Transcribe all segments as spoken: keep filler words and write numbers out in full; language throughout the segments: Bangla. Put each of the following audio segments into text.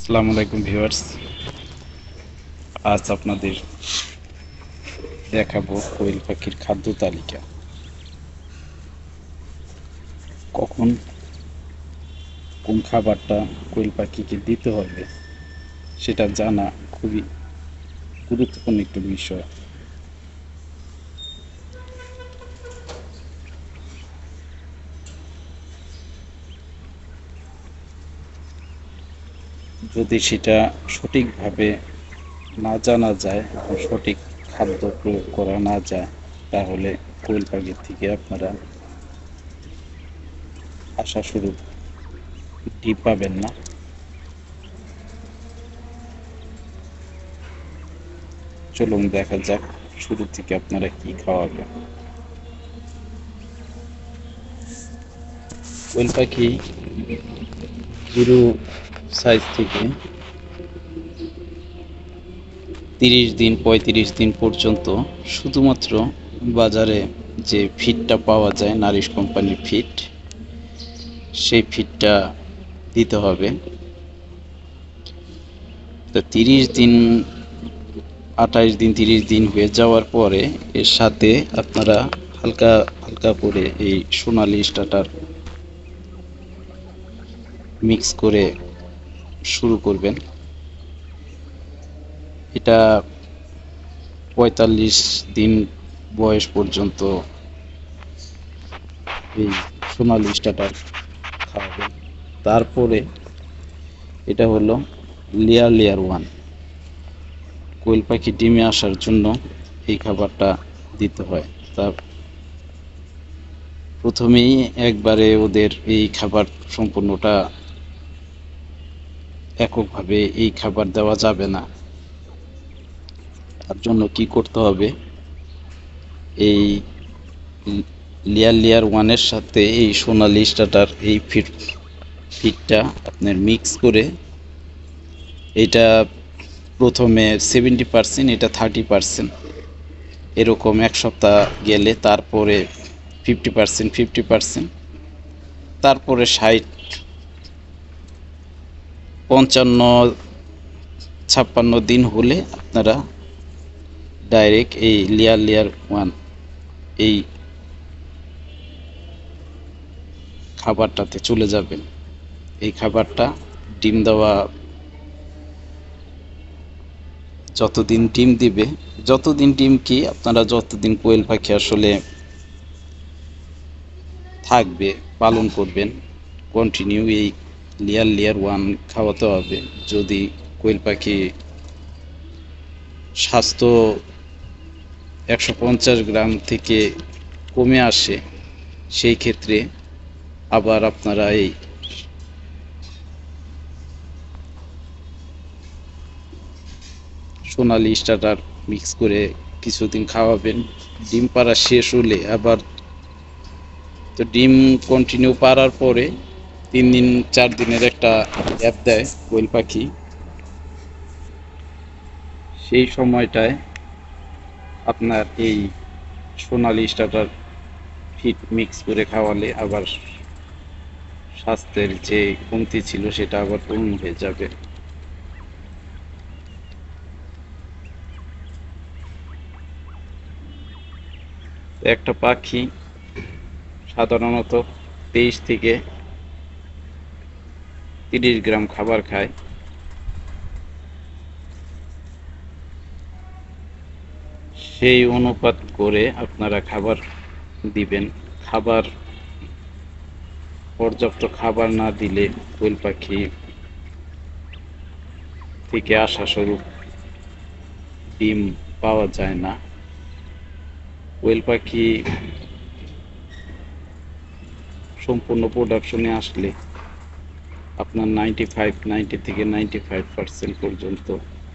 আসসালামু আলাইকুম ভিউয়ার্স। আজ আপনাদের দেখাবো কোয়েল পাখির খাদ্য তালিকা। কখন কোন খাবারটা কোয়েল পাখিকে দিতে হবে সেটা জানা খুবই গুরুত্বপূর্ণ একটা বিষয়। যদি সেটা সঠিকভাবে না জানা যায় এবং সঠিক খাদ্য প্রয়োগ করা না যায়, তাহলে কোয়েল পাখির থেকে আপনারা আশাস্বরূপ ডিম পাবেন না। চলুন দেখা যাক শুরু থেকে আপনারা কি খাওয়াবেন। কোয়েল পাখি জিরো সাইজ থেকে তিরিশ দিন পঁয়ত্রিশ দিন পর্যন্ত শুধুমাত্র বাজারে যে ফিডটা পাওয়া যায়, নারিশ কোম্পানির ফিড, সেই ফিডটা দিতে হবে। তো তিরিশ দিন আঠাইশ দিন তিরিশ দিন হয়ে যাওয়ার পরে এর সাথে আপনারা হালকা হালকা করে এই সোনালি স্টার্টার মিক্স করে শুরু করবেন। এটা পঁয়তাল্লিশ দিন বয়স পর্যন্ত এই সোনালি স্টার্টার খাওয়াবেন। তারপরে এটা হলো লেয়ার লেয়ার ওয়ান। কোয়েল পাখি ডিমে আসার জন্য এই খাবারটা দিতে হয়। তা প্রথমেই একবারে ওদের এই খাবার সম্পূর্ণটা এককভাবে এই খাবার দেওয়া যাবে না। তার জন্য কি করতে হবে, এই লেয়ার লেয়ার ওয়ানের সাথে এই সোনালি স্টার্টার এই ফিড ফিডটা আপনার মিক্স করে, এটা প্রথমে সেভেন্টি পার্সেন্ট, এটা থার্টি পার্সেন্ট, এরকম এক সপ্তাহ গেলে তারপরে ফিফটি পার্সেন্ট ফিফটি পার্সেন্ট, তারপরে ষাট পঞ্চান্ন ছাপ্পান্ন দিন হলে আপনারা ডাইরেক্ট এই লেয়ার লেয়ার ওয়ান এই খাবারটাতে চলে যাবেন। এই খাবারটা ডিম দেওয়া, যতদিন ডিম দিবে, যতদিন ডিম কি আপনারা যতদিন কোয়েল পাখি আসলে থাকবে পালন করবেন, কন্টিনিউ এই লেয়ার লেয়ার ওয়ান খাওয়াতে হবে। যদি কোয়েল পাখি স্বাস্থ্য একশো পঞ্চাশ গ্রাম থেকে কমে আসে, সেই ক্ষেত্রে আবার আপনারা এই সোনালি স্টার্টার মিক্স করে কিছুদিন খাওয়াবেন। ডিম পাড়া শেষ হলে আবার, তো ডিম কন্টিনিউ পাড়ার পরে তিন দিন চার দিনের একটা গ্যাপ দেয় কোয়েল পাখি। সেই সময়টায় আপনার এই সোনালি স্টার্টার ফিড মিক্স করে খাওয়ালে আবার স্বাস্থ্যের যে কমতি ছিল সেটা আবার পূরণ হয়ে যাবে। একটা পাখি সাধারণত তেইশ থেকে তিরিশ গ্রাম খাবার খায়। সেই অনুপাত করে আপনারা খাবার দিবেন। খাবার পর্যাপ্ত খাবার না দিলে কোয়েল পাখি থেকে আশাস্বরূপ ডিম পাওয়া যায় না। কোয়েল পাখি সম্পূর্ণ প্রোডাকশনে আসলে আপনার নাইনটি ফাইভ নাইনটি থেকে নাইনটি ফাইভ পার্সেন্ট পর্যন্ত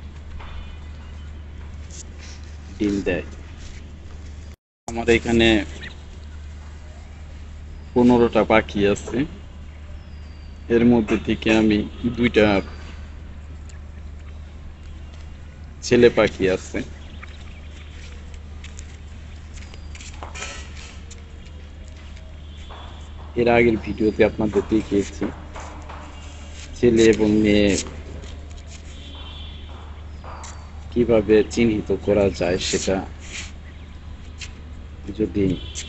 ডিম দেয়। আমার এখানে পনেরোটা পাখি আছে, এর মধ্যে থেকে আমি দুইটা ছেলে পাখি আছে। এর আগের ভিডিওতে আপনাদের দেখিয়েছি ছেলে এবং মেয়ে কিভাবে চিহ্নিত করা যায় সেটা যদি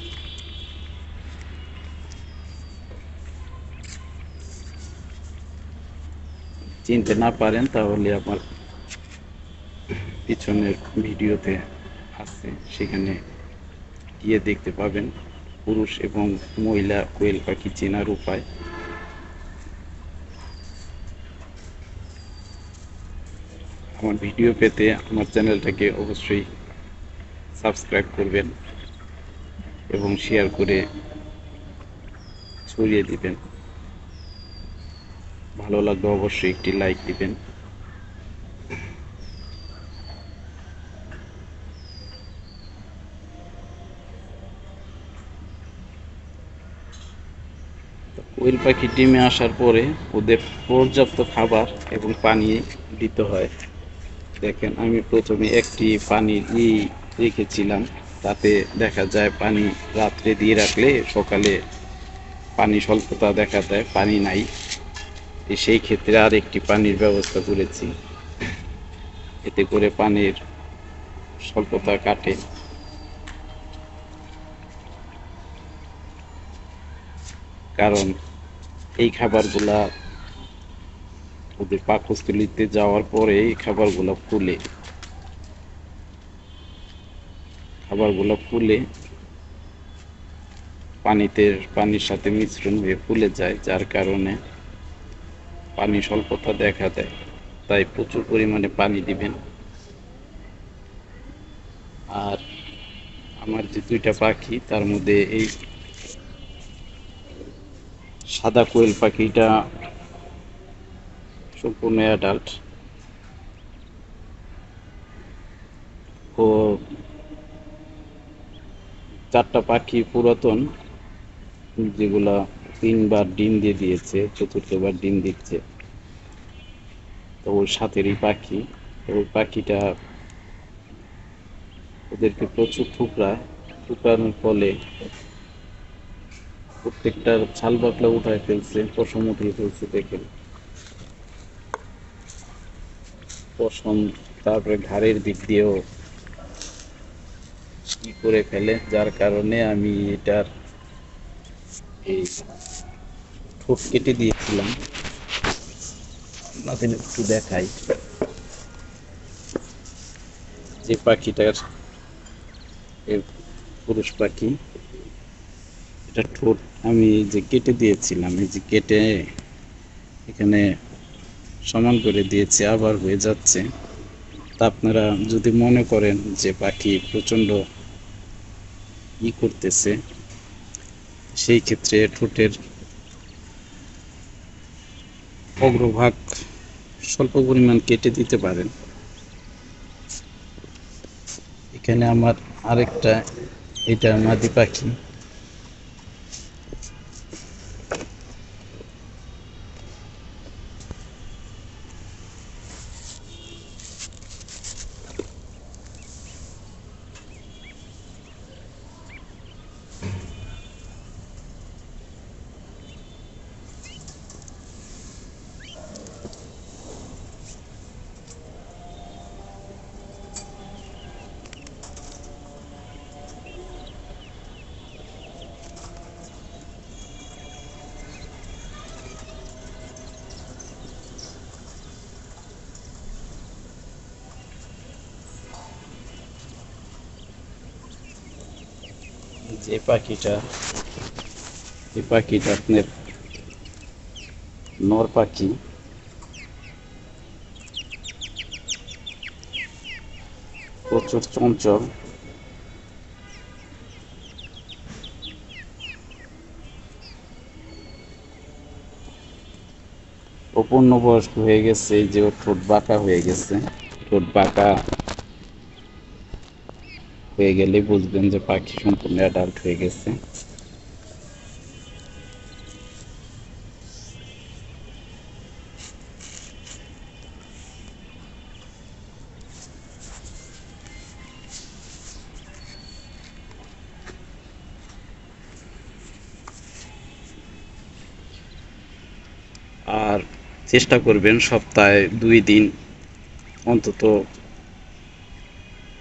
চিনতে না পারেন তাহলে আমার পিছনের ভিডিওতে আছে, সেখানে গিয়ে দেখতে পাবেন পুরুষ এবং মহিলা কোয়েল পাখি চেনার উপায়। আমার ভিডিও পেতে আমার চ্যানেলটাকে অবশ্যই সাবস্ক্রাইব করবেন এবং শেয়ার করে ছড়িয়ে দিবেন। ভালো লাগলে অবশ্যই একটি লাইক দিবেন। কোয়েল পাখি ডিমে আসার পরে ওদের পর্যাপ্ত খাবার এবং পানি দিতে হয়। দেখেন আমি প্রথমে একটি পানির ই রেখেছিলাম, তাতে দেখা যায় পানি রাত্রে দিয়ে রাখলে সকালে পানি স্বল্পতা দেখা দেয়, পানি নাই। সেই ক্ষেত্রে আর একটি পানির ব্যবস্থা করেছি, এতে করে পানির স্বল্পতা কাটে। কারণ এই খাবারগুলা ওদের পাকস্থলীতে যাওয়ার পরে এই খাবারগুলো ফুলে খাবারগুলো ফুলে পানিতে পানির সাথে মিশ্রণ হয়ে ফুলে যায়, যার কারণে পানি স্বল্পতা দেখা দেয়। তাই প্রচুর পরিমাণে পানি দিবেন। আর আমার যে দুইটা পাখি তার মধ্যে এই সাদা কোয়েল পাখিটা সম্পূর্ণ অ্যাডাল্ট। ও চারটা পাখি পুরাতন, যেগুলা তিনবার ডিম দিয়ে দিয়েছে, চতুর্থবার ডিম দিচ্ছে। তো ওর সাথেরই পাখি, ওই পাখিটা ওদেরকে প্রচুর ঠুকরায়, ঠুকরানোর ফলে প্রত্যেকটার ছাল বাকলা উঠায় ফেলছে, পশম উঠিয়ে ফেলছে। দেখেন পশম, তারপরে ঘাড়ের দিক দিয়েও কি করে ফেলে, যার কারণে আমি এটার এই ঠোঁট কেটে দিয়েছিলাম। আপনাদের একটু দেখাই যে পাখিটার, পুরুষ পাখি, এটা ঠোঁট আমি যে কেটে দিয়েছিলাম, এই যে কেটে এখানে সমান করে দিয়েছি, আবার হয়ে যাচ্ছে। তা আপনারা যদি মনে করেন যে পাখি প্রচণ্ড ই করতেছে, সেই ক্ষেত্রে ঠোঁটের অগ্রভাগ স্বল্প পরিমাণ কেটে দিতে পারেন। এখানে আমার আরেকটা, এটা মাদি পাখি, যে পাখিটা, এই পাখিটা আপনার নর পাখি। প্রচুর চঞ্চল, ও পূর্ণবয়স্ক হয়ে গেছে। এই যে ওর ঠোঁট বাঁকা হয়ে গেছে, ঠোঁট বাঁকা হয়ে গেলে বুঝবেন যে পাখি সম্পূর্ণ অ্যাডাল্ট হয়ে গেছে। আর চেষ্টা করবেন সপ্তাহে দুই দিন অন্তত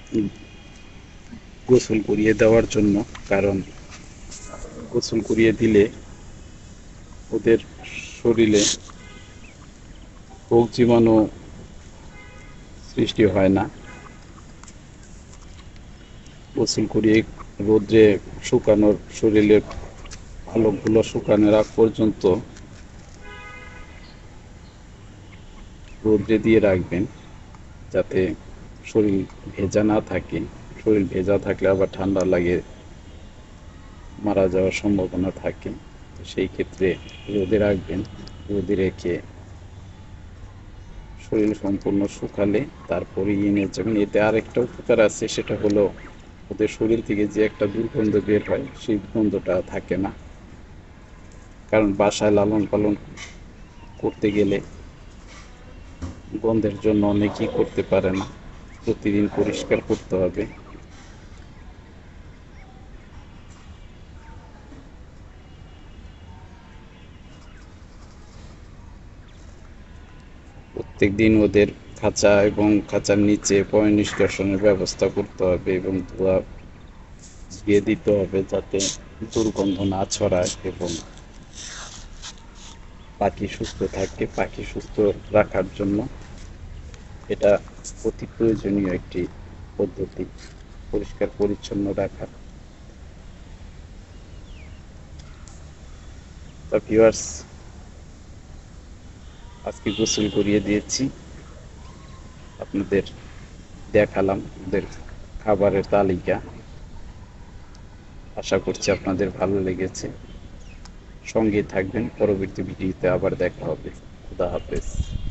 গোসল করিয়ে দেওয়ার জন্য, কারণ গোসল করিয়ে দিলে ওদের শরীরে রোগ জীবাণু সৃষ্টি হয় না। গোসল করিয়ে রোদ্রে শুকানোর, শরীরের পালকগুলো শুকানোর আগ পর্যন্ত রোদ্রে দিয়ে রাখবেন, যাতে শরীর ভেজা না থাকে। শরীর ভেজা থাকলে আবার ঠান্ডা লাগে, মারা যাওয়ার সম্ভাবনা থাকে। তো সেই ক্ষেত্রে রোদে রাখবেন। রোদে রেখে শরীর সম্পূর্ণ শুকালে তারপরে এনে যাবেন। এতে আরেকটা উপকার আছে, সেটা হলো ওদের শরীর থেকে যে একটা দুর্গন্ধ বের হয়, সেই গন্ধটা থাকে না। কারণ বাসায় লালন পালন করতে গেলে গন্ধের জন্য অনেকেই করতে পারে না, প্রতিদিন পরিষ্কার করতে হবে। প্রত্যেকদিন ওদের খাঁচা এবং খাঁচার নিচে পয় নিষ্কাশনের ব্যবস্থা করতে হবে এবং ধোয়া দিয়ে দিতে হবে, যাতে দুর্গন্ধ না ছড়ায় এবং পাখি সুস্থ থাকে। পাখি সুস্থ রাখার জন্য এটা অতি প্রয়োজনীয় একটি পদ্ধতি, পরিষ্কার পরিচ্ছন্ন রাখা। তা ভিউয়ার্স, আজকে গোসল করিয়ে দিয়েছি, আপনাদের দেখালাম ওদের খাবারের তালিকা। আশা করছি আপনাদের ভালো লেগেছে। সঙ্গে থাকবেন, পরবর্তী ভিডিওতে আবার দেখা হবে। খুদা হাফেজ।